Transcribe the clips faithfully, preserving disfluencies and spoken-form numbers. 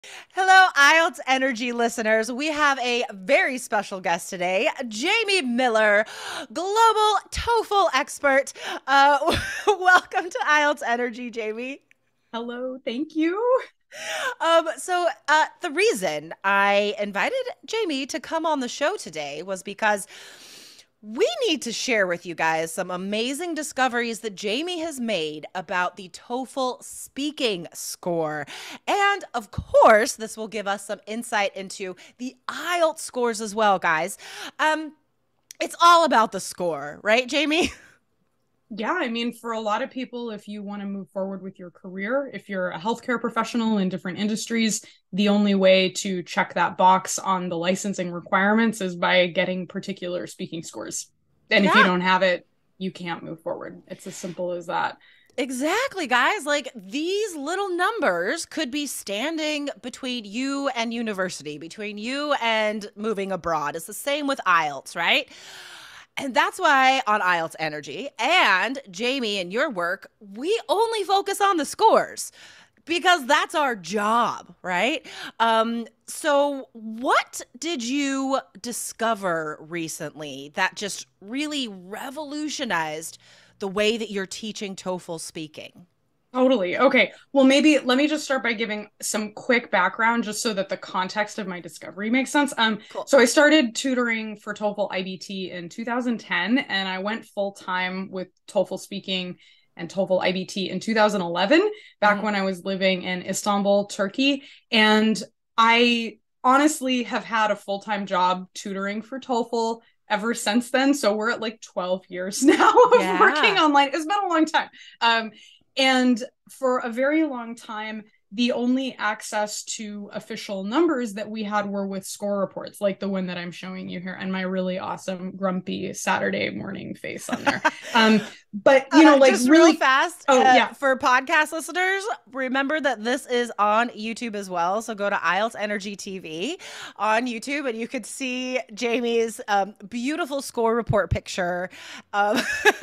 Hello, I E L T S Energy listeners. We have a very special guest today, Jaime Miller, global TOEFL expert. Uh, welcome to I E L T S Energy, Jaime. Hello, thank you. Um, so uh, the reason I invited Jaime to come on the show today was because we need to share with you guys some amazing discoveries that Jaime has made about the TOEFL speaking score. And of course, this will give us some insight into the I E L T S scores as well, guys. Um, it's all about the score, right, Jaime? Yeah, I mean, for a lot of people, if you want to move forward with your career, if you're a healthcare professional in different industries, the only way to check that box on the licensing requirements is by getting particular speaking scores. And if you Yeah, don't have it, you can't move forward. It's as simple as that. exactly, guys. Like these little numbers could be standing between you and university, between you and moving abroad. It's the same with I E L T S, right? And that's why on I E L T S Energy and Jaime and your work, we only focus on the scores because that's our job, right? Um, so, what did you discover recently that just really revolutionized the way that you're teaching TOEFL speaking? Totally. Okay. Well, maybe let me just start by giving some quick background just so that the context of my discovery makes sense. Um, Cool. so I started tutoring for TOEFL I B T in two thousand ten, and I went full time with TOEFL speaking and TOEFL I B T in two thousand eleven, back Mhm. when I was living in Istanbul, Turkey. And I honestly have had a full time job tutoring for TOEFL ever since then. So we're at like twelve years now of working Yeah. online. It's been a long time. Um, and for a very long time, the only access to official numbers that we had were with score reports, like the one that I'm showing you here, and my really awesome, grumpy Saturday morning face on there. Um, but, you know, Uh, like just real really, fast, oh, uh, yeah. for podcast listeners, remember that this is on YouTube as well. So go to I E L T S Energy T V on YouTube, and you could see Jamie's um, beautiful score report picture, um,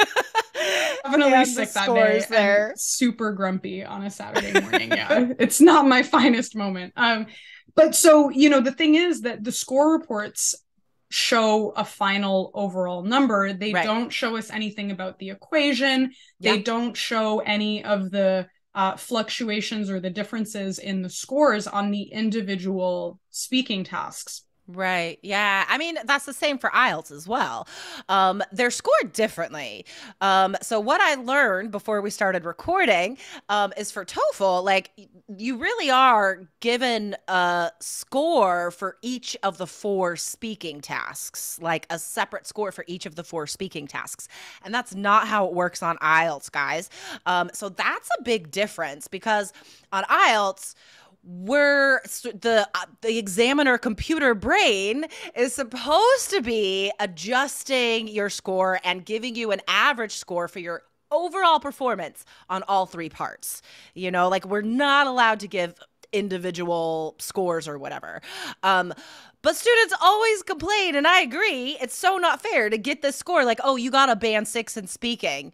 Definitely and the sick that day scores and there. super grumpy on a Saturday morning. Yeah, it's not my finest moment. Um, but so, you know, the thing is that the score reports show a final overall number. They Right. don't show us anything about the equation. Yeah. They don't show any of the uh, fluctuations or the differences in the scores on the individual speaking tasks. Right. Yeah. I mean, that's the same for I E L T S as well. Um, they're scored differently. Um, so what I learned before we started recording um, is for TOEFL, like you really are given a score for each of the four speaking tasks, like a separate score for each of the four speaking tasks. And that's not how it works on I E L T S, guys. Um, so that's a big difference because on I E L T S, we're the uh, the examiner computer brain is supposed to be adjusting your score and giving you an average score for your overall performance on all three parts. You know, like we're not allowed to give individual scores or whatever. Um, but students always complain, and I agree, it's so not fair to get this score like, oh, you got a band six in speaking.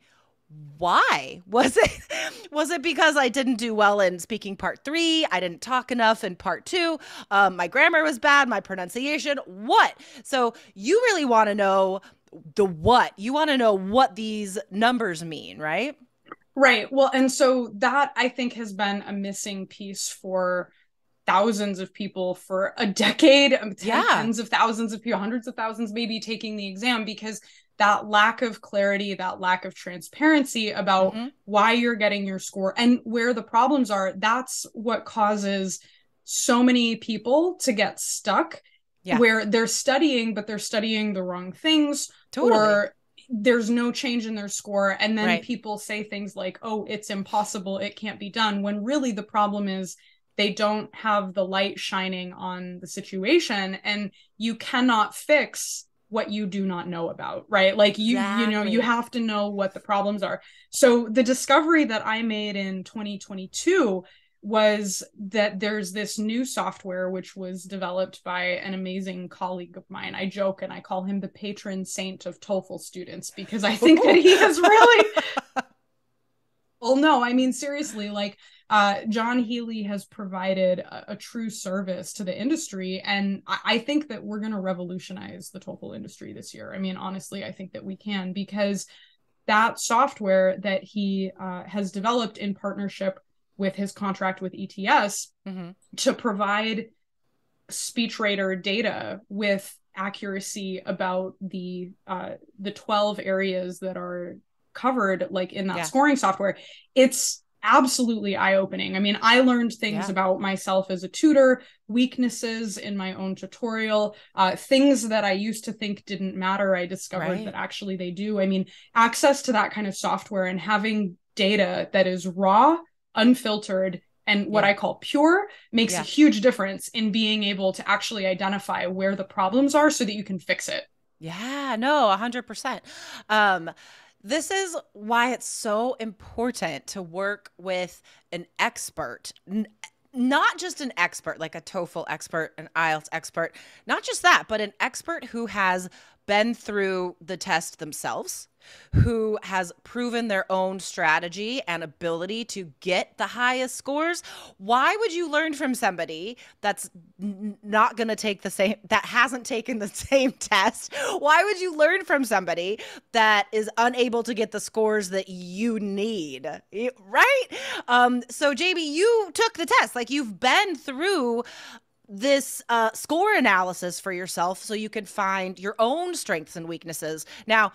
Why? Was it was it because I didn't do well in speaking part three? I didn't talk enough in part two. Um, my grammar was bad, my pronunciation. What? So you really want to know the what? You want to know what these numbers mean, right? Right. Well, and so that I think has been a missing piece for thousands of people for a decade, um, ten, Yeah. tens of thousands of people, hundreds of thousands maybe taking the exam because that lack of clarity, that lack of transparency about Mm-hmm. why you're getting your score and where the problems are, that's what causes so many people to get stuck Yeah. where they're studying, but they're studying the wrong things, Totally. or there's no change in their score. And then Right. people say things like, oh, it's impossible, it can't be done, when really the problem is they don't have the light shining on the situation, and you cannot fix what you do not know about, right? Like you you know you Exactly. have to know what the problems are. So the discovery that I made in twenty twenty-two was that there's this new software which was developed by an amazing colleague of mine. I joke and I call him the patron saint of TOEFL students because I think that Ooh. he has really Well, no, I mean, seriously, like uh, John Healy has provided a, a true service to the industry. And I, I think that we're going to revolutionize the TOEFL industry this year. I mean, honestly, I think that we can, because that software that he uh, has developed in partnership with his contract with E T S mm-hmm. to provide SpeechRater data with accuracy about the uh, the twelve areas that are covered, like in that yeah. scoring software, it's absolutely eye-opening. I mean, I learned things yeah. about myself as a tutor, weaknesses in my own tutorial, uh, things that I used to think didn't matter. I discovered right. that actually they do. I mean, access to that kind of software and having data that is raw, unfiltered, and what yeah. I call pure makes yeah. a huge difference in being able to actually identify where the problems are so that you can fix it. Yeah, no, one hundred percent. Um, This is why it's so important to work with an expert, N- not just an expert, like a TOEFL expert, an I E L T S expert, not just that, but an expert who has been through the test themselves, who has proven their own strategy and ability to get the highest scores. Why would you learn from somebody that's n- not going to take the same, that hasn't taken the same test? Why would you learn from somebody that is unable to get the scores that you need? Right? Um, so Jamie, you took the test, like you've been through this uh, score analysis for yourself so you can find your own strengths and weaknesses. Now,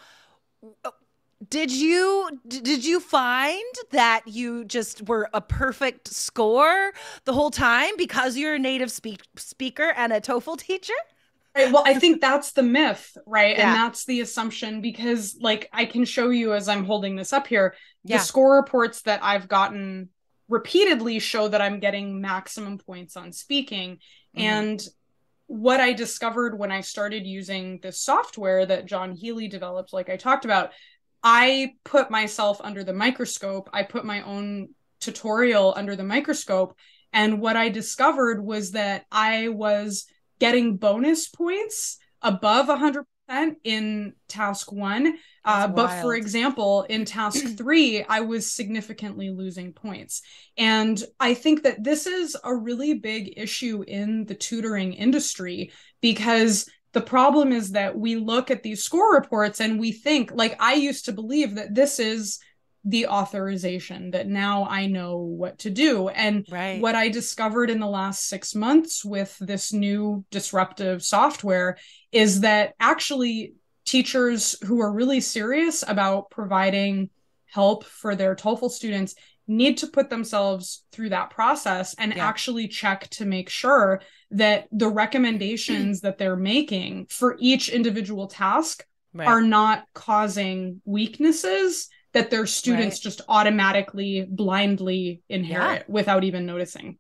did you did you find that you just were a perfect score the whole time because you're a native speak, speaker and a TOEFL teacher? Right. Well, I think that's the myth, right? Yeah. And that's the assumption, because like I can show you as I'm holding this up here, the yeah. score reports that I've gotten repeatedly show that I'm getting maximum points on speaking. Mm-hmm. And what I discovered when I started using this software that John Healy developed, like I talked about, I put myself under the microscope. I put my own tutorial under the microscope. And what I discovered was that I was getting bonus points above one hundred percent in task one. Uh, but for example, in task three, I was significantly losing points. And I think that this is a really big issue in the tutoring industry, because the problem is that we look at these score reports and we think, like I used to believe that this is the authorization, that now I know what to do. And right. what I discovered in the last six months with this new disruptive software is that actually teachers who are really serious about providing help for their TOEFL students need to put themselves through that process and yeah. actually check to make sure that the recommendations that they're making for each individual task right. are not causing weaknesses that their students right. just automatically blindly inherit yeah. without even noticing.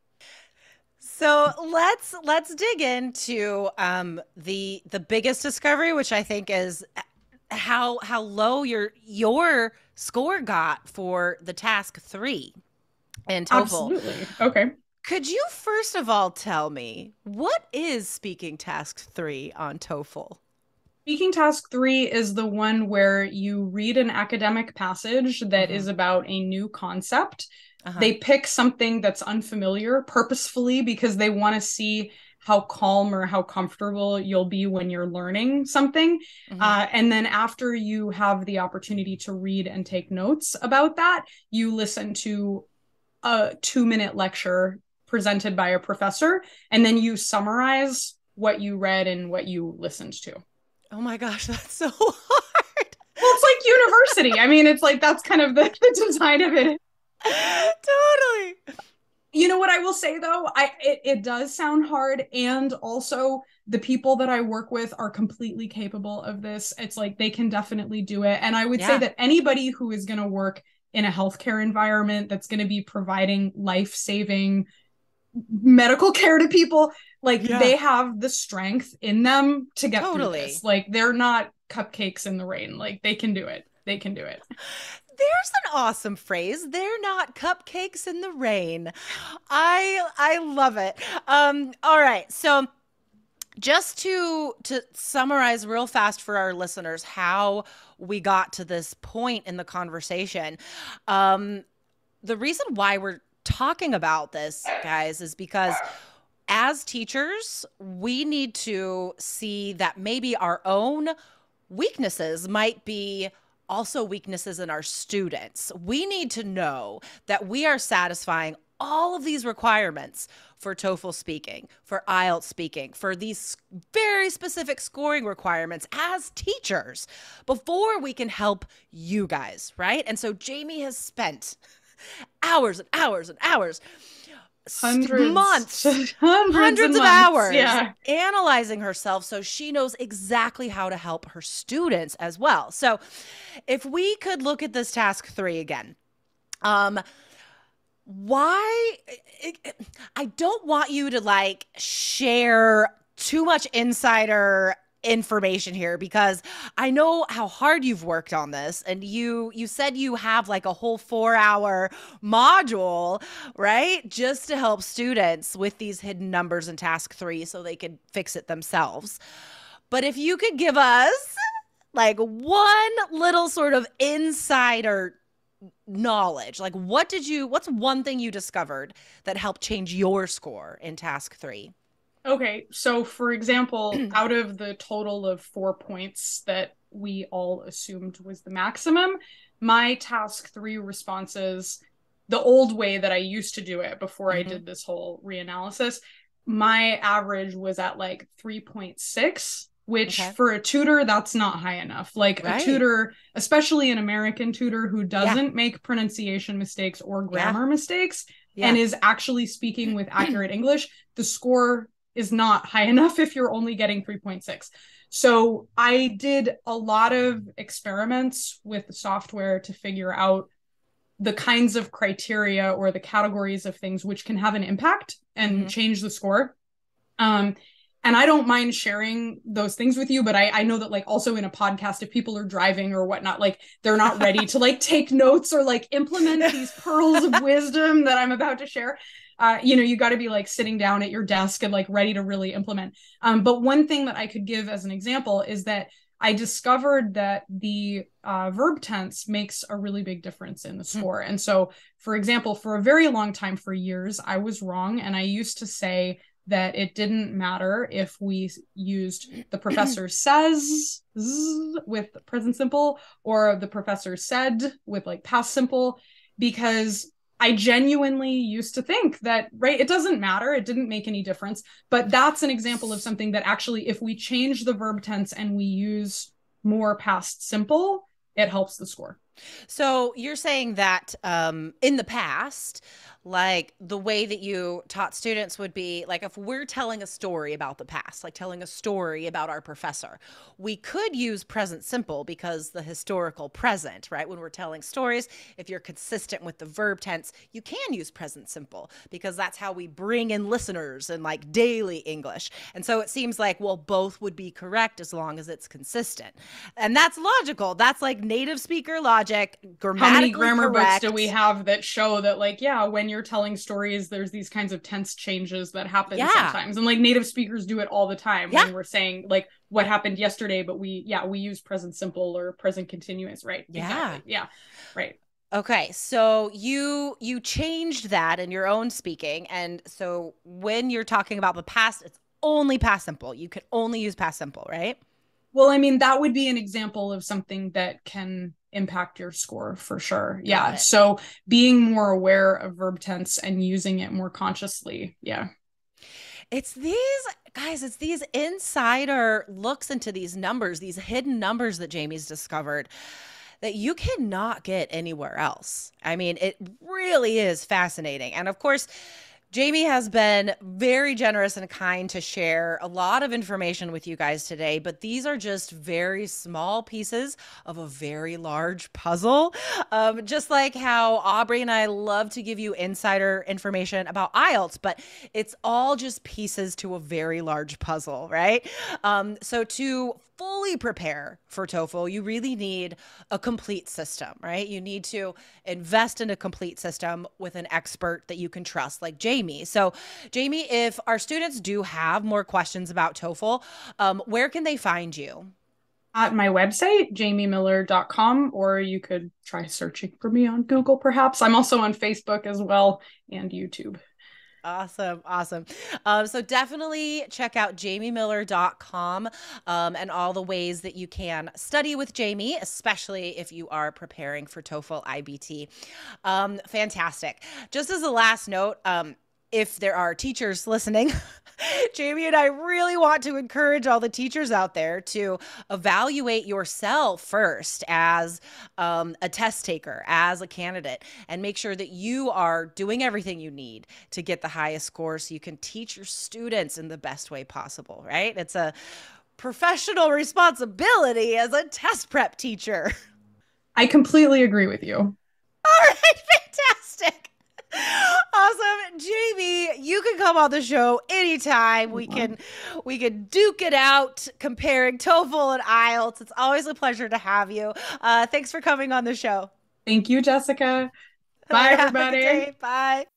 So let's let's dig into um, the the biggest discovery, which I think is how how low your your score got for the task three in TOEFL. Absolutely. Okay. Could you first of all tell me, what is speaking task three on TOEFL? Speaking task three is the one where you read an academic passage that mm-hmm. is about a new concept. Uh-huh. They pick something that's unfamiliar purposefully because they want to see how calm or how comfortable you'll be when you're learning something. Mm-hmm. Uh, and then after you have the opportunity to read and take notes about that, you listen to a two-minute lecture presented by a professor, and then you summarize what you read and what you listened to. Oh my gosh, that's so hard. Well, it's like university. I mean, it's like, that's kind of the, the design of it. Totally. You know what I will say though? I it, it does sound hard. And also the people that I work with are completely capable of this. It's like, they can definitely do it. And I would yeah. say that anybody who is going to work in a healthcare environment that's going to be providing life-saving medical care to people, like yeah. they have the strength in them to get totally. Through this. Like they're not cupcakes in the rain. Like they can do it. They can do it. There's an awesome phrase. They're not cupcakes in the rain. I I love it. Um, all right. So Just to to summarize real fast for our listeners how we got to this point in the conversation. Um, the reason why we're talking about this, guys, is because as teachers, we need to see that maybe our own weaknesses might be also weaknesses in our students. We need to know that we are satisfying all of these requirements for TOEFL speaking, for I E L T S speaking, for these very specific scoring requirements as teachers before we can help you guys, right? And so Jaime has spent hours and hours and hours, hundreds, months, hundreds, hundreds of, of months. hours Yeah. analyzing herself so she knows exactly how to help her students as well. So if we could look at this task three again, um, why it, it, I don't want you to like share too much insider information here because I know how hard you've worked on this, and you you said you have like a whole four hour module, right, just to help students with these hidden numbers in task three so they could fix it themselves. But if you could give us like one little sort of insider knowledge, like what did you what's one thing you discovered that helped change your score in task three? Okay, so for example, out of the total of four points that we all assumed was the maximum, my task three responses, the old way that I used to do it before mm-hmm. I did this whole reanalysis, my average was at like three point six, which okay. for a tutor, that's not high enough. Like right. a tutor, especially an American tutor who doesn't yeah. make pronunciation mistakes or grammar yeah. mistakes yeah. and is actually speaking with accurate English, the score is not high enough if you're only getting three point six. So I did a lot of experiments with the software to figure out the kinds of criteria or the categories of things which can have an impact and mm-hmm. change the score. Um, and I don't mind sharing those things with you, but I, I know that like also in a podcast, if people are driving or whatnot, like they're not ready to like take notes or like implement these pearls of wisdom that I'm about to share. Uh, you know, you got to be like sitting down at your desk and like ready to really implement. Um, but one thing that I could give as an example is that I discovered that the uh, verb tense makes a really big difference in the score. Mm. And so, for example, for a very long time, for years, I was wrong. And I used to say that it didn't matter if we used the professor says with present simple or the professor said with like past simple, because I genuinely used to think that, right, it doesn't matter. It didn't make any difference. But that's an example of something that actually, if we change the verb tense and we use more past simple, it helps the score. So you're saying that um, in the past, like the way that you taught students would be like if we're telling a story about the past, like telling a story about our professor, we could use present simple because the historical present, right? When we're telling stories, if you're consistent with the verb tense, you can use present simple because that's how we bring in listeners in like daily English. And so it seems like, well, both would be correct as long as it's consistent. And that's logical. That's like native speaker logic, grammatically How many grammar correct. books do we have that show that like, yeah, when you're telling stories, there's these kinds of tense changes that happen yeah. sometimes. And like native speakers do it all the time yeah. when we're saying like what happened yesterday, but we, yeah, we use present simple or present continuous, right? Yeah. Exactly. Yeah. Right. Okay. So you, you changed that in your own speaking. And so when you're talking about the past, it's only past simple. You can only use past simple, right? Well, I mean, that would be an example of something that can impact your score for sure. Got yeah. It. So being more aware of verb tense and using it more consciously. Yeah. It's these guys, it's these insider looks into these numbers, these hidden numbers that Jaime's discovered that you cannot get anywhere else. I mean, it really is fascinating. And of course, Jaime has been very generous and kind to share a lot of information with you guys today, but these are just very small pieces of a very large puzzle. Um, just like how Aubrey and I love to give you insider information about I E L T S, but it's all just pieces to a very large puzzle, right? Um, so to fully prepare for TOEFL, you really need a complete system, right? You need to invest in a complete system with an expert that you can trust, like Jaime. Jamie. So, Jamie, if our students do have more questions about TOEFL, um, where can they find you? At my website, jaime miller dot com, or you could try searching for me on Google, perhaps. I'm also on Facebook as well and YouTube. Awesome. Awesome. Um, so definitely check out jaime miller dot com um, and all the ways that you can study with Jamie, especially if you are preparing for TOEFL I B T. Um, fantastic. Just as a last note, um, if there are teachers listening, Jamie and I really want to encourage all the teachers out there to evaluate yourself first as um, a test taker, as a candidate, and make sure that you are doing everything you need to get the highest score so you can teach your students in the best way possible, right? It's a professional responsibility as a test prep teacher. I completely agree with you. All right, fantastic. Awesome. Jamie, you can come on the show anytime. We can we can duke it out comparing TOEFL and I E L T S. It's always a pleasure to have you. Uh, thanks for coming on the show. Thank you, Jessica. Bye, everybody. Bye.